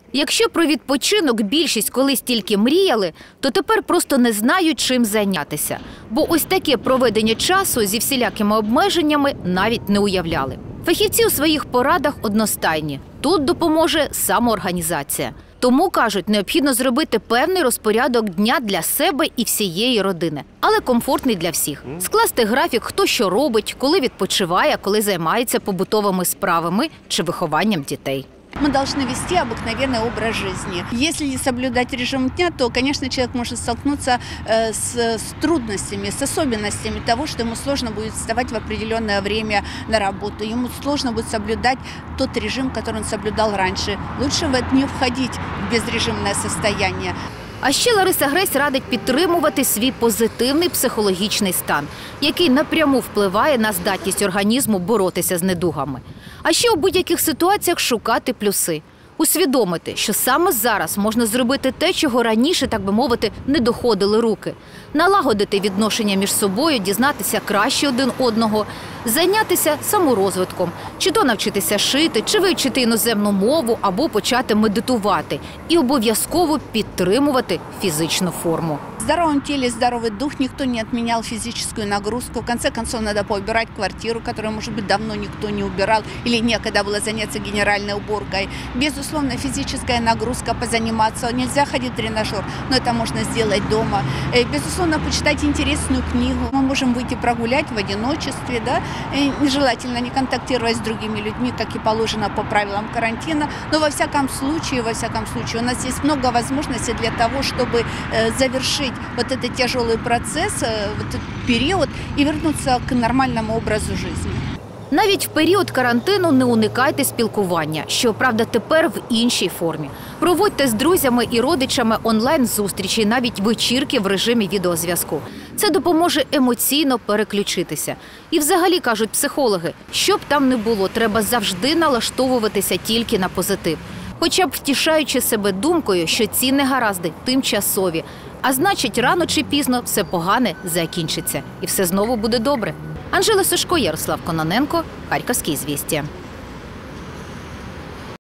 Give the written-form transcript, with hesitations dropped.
Якщо про відпочинок більшість колись тільки мріяли, то тепер просто не знають, чим зайнятися. Бо ось таке проведення часу зі всілякими обмеженнями навіть не уявляли. Фахівці у своїх порадах одностайні. Тут допоможе самоорганізація. Тому, кажуть, необхідно зробити певний розпорядок дня для себе і всієї родини, але комфортний для всіх. Скласти графік, хто що робить, коли відпочиває, коли займається побутовими справами чи вихованням дітей. Мы должны вести обыкновенный образ жизни. Если не соблюдать режим дня, то, конечно, человек может столкнуться с трудностями, с особенностями того, что ему сложно будет вставать в определенное время на работу. Ему сложно будет соблюдать тот режим, который он соблюдал раньше. Лучше в это не входить в безрежимное состояние. А ще Лариса Гресь радить підтримувати свій позитивний психологічний стан, який напряму впливає на здатність організму боротися з недугами. А ще у будь-яких ситуаціях шукати плюси. Усвідомити, що саме зараз можна зробити те, чого раніше, так би мовити, не доходили руки. Налагодити відношення між собою, дізнатися краще один одного, зайнятися саморозвитком, чи то навчитися шити, чи вивчити іноземну мову, або почати медитувати. І обов'язково підтримувати фізичну форму. В здоровом теле здоровый дух, никто не отменял физическую нагрузку. В конце концов, надо поубирать квартиру, которую, может быть, давно никто не убирал, или некогда было заняться генеральной уборкой. Безусловно, физическая нагрузка, позаниматься. Нельзя ходить в тренажер, но это можно сделать дома. Безусловно, почитать интересную книгу. Мы можем выйти прогулять в одиночестве, да? Нежелательно не контактировать с другими людьми, как и положено по правилам карантина. Но во всяком случае, у нас есть много возможностей для того, чтобы завершить вот этот тяжелый процесс, вот этот период и вернуться к нормальному образу жизни. Навіть в період карантину не уникайте спілкування, щоправда, тепер в іншій формі. Проводьте з друзями і родичами онлайн-зустрічі, навіть вечірки в режимі відеозв'язку. Це допоможе емоційно переключитися. І взагалі, кажуть психологи, що б там не було, треба завжди налаштовуватися тільки на позитив. Хоча б втішаючи себе думкою, що ці негаразди тимчасові. А значить, рано чи пізно все погане закінчиться. І все знову буде добре. Анжела Сушко, Ярослав Кононенко, Харківські звістя.